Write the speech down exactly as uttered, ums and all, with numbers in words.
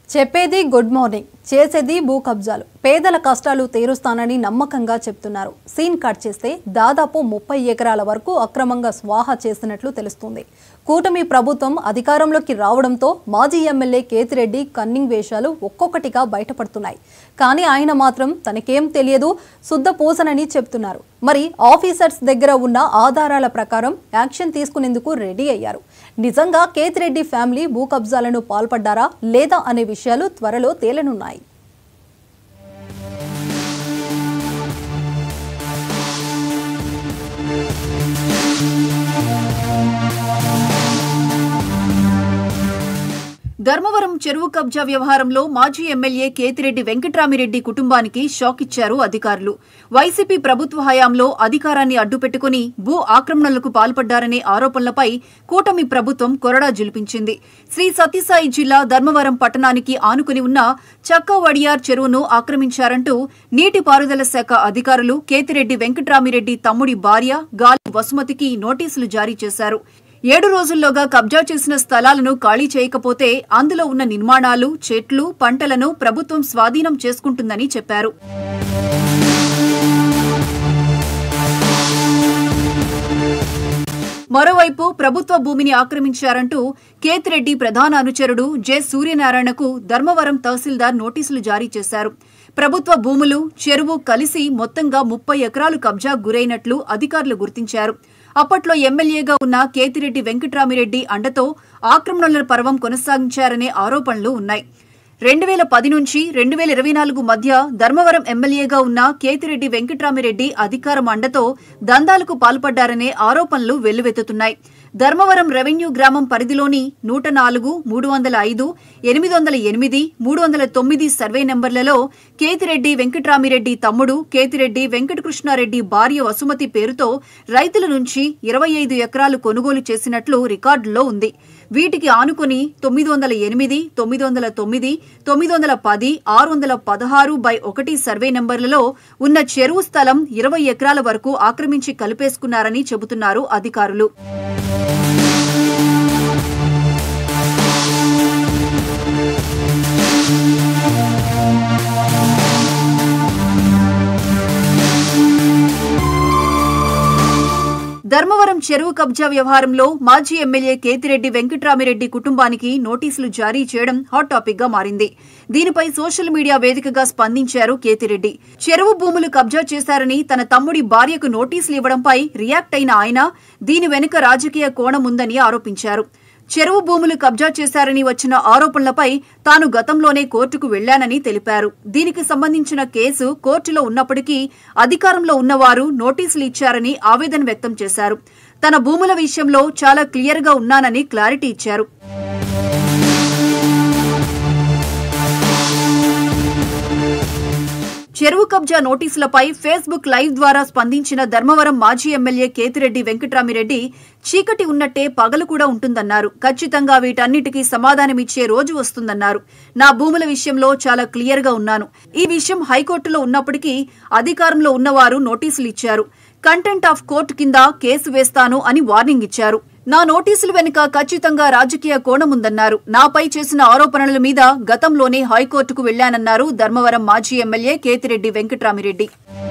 చెప్పేది good morning, చేసేది భూ కబ్జాలు. పేదల కష్టాలు తీరుస్తానని నమ్మకంగా చెప్తున్నారు. సీన్ కట్ చేస్తే దాదాపు ముప్పై ఎకరాల వరకు అక్రమంగా స్వాహా చేసినట్లు తెలుస్తుంది. కూటమి ప్రభుత్వం అధికారంలోకి రావడంతో మాజీ ఎమ్మెల్యే కేతిరెడ్డి కన్నింగ్ వేషాలు ఒక్కొక్కటిగా బయటపడుతున్నాయి. కానీ ఆయన మాత్రం తనకేం తెలియదు, శుద్ధ పూసనని చెప్తున్నారు. మరి ఆఫీసర్స్ దగ్గర ఉన్న ఆధారాల ప్రకారం యాక్షన్ తీసుకునేందుకు రెడీ అయ్యారు. నిజంగా కేతిరెడ్డి ఫ్యామిలీ భూ కబ్జాలను పాల్పడ్డారా లేదా అనే విషయాలు త్వరలో తేలనున్నాయి. ధర్మవరం చెరువు కబ్జా వ్యవహారంలో మాజీ ఎమ్మెల్యే కేతిరెడ్డి వెంకట్రామిరెడ్డి కుటుంబానికి షాక్ ఇచ్చారు అధికారులు. వైసీపీ ప్రభుత్వ హయాంలో అధికారాన్ని అడ్డుపెట్టుకుని భూ ఆక్రమణలకు పాల్పడ్డారనే ఆరోపణలపై కూటమి ప్రభుత్వం కొరడా జులిపించింది. శ్రీ సత్యసాయి జిల్లా ధర్మవరం పట్టణానికి ఆనుకుని ఉన్న చక్క వడియార్ చెరువును ఆక్రమించారంటూ నీటిపారుదల శాఖ అధికారులు కేతిరెడ్డి వెంకట్రామిరెడ్డి తమ్ముడి భార్య గాలి వసుమతికి నోటీసులు జారీ చేశారు. ఏడు రోజుల్లోగా కబ్జా చేసిన స్థలాలను ఖాళీ చేయకపోతే అందులో ఉన్న నిర్మాణాలు, చెట్లు, పంటలను ప్రభుత్వం స్వాధీనం చేసుకుంటుందని చెప్పారు. మరోవైపు ప్రభుత్వ భూమిని ఆక్రమించారంటూ కేతిరెడ్డి ప్రధాన అనుచరుడు జె సూర్యనారాయణకు ధర్మవరం తహసీల్దార్ నోటీసులు జారీ చేశారు. ప్రభుత్వ భూములు, చెరువు కలిసి మొత్తంగా ముప్పై ఎకరాలు కబ్జా గురైనట్లు అధికారులు గుర్తించారు. అప్పట్లో ఎమ్మెల్యేగా ఉన్న కేతిరెడ్డి వెంకట్రామిరెడ్డి అండతో ఆక్రమణల పర్వం కొనసాగించారనే ఆరోపణలు ఉన్నాయి. రెండు వేల పది నుంచి రెండు వేల ఇరవై నాలుగు మధ్య ధర్మవరం ఎమ్మెల్యేగా ఉన్న కేతిరెడ్డి వెంకట్రామిరెడ్డి అధికారం అండతో దందాలకు పాల్పడ్డారనే ఆరోపణలు వెల్లువెత్తుతున్నాయి. ధర్మవరం రెవెన్యూ గ్రామం పరిధిలోని నూట నాలుగు, మూడు వందల ఐదు, ఎనిమిది వందల ఎనిమిది, మూడు వందల తొమ్మిది సర్వే నెంబర్లలో కేతిరెడ్డి వెంకట్రామిరెడ్డి తమ్ముడు కేతిరెడ్డి వెంకటకృష్ణారెడ్డి భార్య వసుమతి పేరుతో రైతుల నుంచి ఇరవై ఐదు ఎకరాలు కొనుగోలు చేసినట్లు రికార్డుల్లో ఉంది. వీటికి ఆనుకుని తొమ్మిది వందల ఎనిమిది, తొమ్మిది వందల తొమ్మిది, తొమ్మిది వందల పది, ఆరు వందల పదహారు బై ఒకటి సర్వే నెంబర్లలో ఉన్న చెరువు స్థలం ఇరవై ఎకరాల వరకు ఆక్రమించి కలిపేసుకున్నారని చెబుతున్నారు అధికారులు. ధర్మవరం చెరువు కబ్జా వ్యవహారంలో మాజీ ఎమ్మెల్యే కేతిరెడ్డి వెంకట్రామిరెడ్డి కుటుంబానికి నోటీసులు జారీ చేయడం హాట్ టాపిక్ గా మారింది. దీనిపై సోషల్ మీడియా వేదికగా స్పందించారు కేతిరెడ్డి. చెరువు భూములు కబ్జా చేశారని తన తమ్ముడి భార్యకు నోటీసులు ఇవ్వడంపై రియాక్ట్ అయిన ఆయన దీని వెనుక రాజకీయ కోణం ఉందని ఆరోపించారు. చెరువు భూములు కబ్జా చేశారని వచ్చిన ఆరోపణలపై తాను గతంలోనే కోర్టుకు వెళ్లానని తెలిపారు. దీనికి సంబంధించిన కేసు కోర్టులో ఉన్నప్పటికీ అధికారంలో ఉన్నవారు నోటీసులు ఇచ్చారని ఆవేదన వ్యక్తం చేశారు. తన భూముల విషయంలో చాలా క్లియర్గా ఉన్నానని క్లారిటీ ఇచ్చారు. చెరువు కబ్జా నోటీసులపై ఫేస్బుక్ లైవ్ ద్వారా స్పందించిన ధర్మవరం మాజీ ఎమ్మెల్యే కేతిరెడ్డి వెంకట్రామిరెడ్డి చీకటి ఉన్నట్టే పగలు కూడా ఉంటుందన్నారు. ఖచ్చితంగా వీటన్నిటికీ సమాధానమిచ్చే రోజు వస్తుందన్నారు. నా భూముల విషయంలో చాలా క్లియర్గా ఉన్నాను. ఈ విషయం హైకోర్టులో ఉన్నప్పటికీ అధికారంలో ఉన్నవారు నోటీసులు ఇచ్చారు. కంటెంట్ ఆఫ్ కోర్టు కింద కేసు వేస్తాను అని వార్నింగ్ ఇచ్చారు. నా నోటీసుల వెనుక ఖచ్చితంగా రాజకీయ కోణముందన్నారు. నాపై చేసిన ఆరోపణల మీద గతంలోనే హైకోర్టుకు వెళ్లానన్నారు ధర్మవరం మాజీ ఎమ్మెల్యే కేతిరెడ్డి వెంకట్రామిరెడ్డి.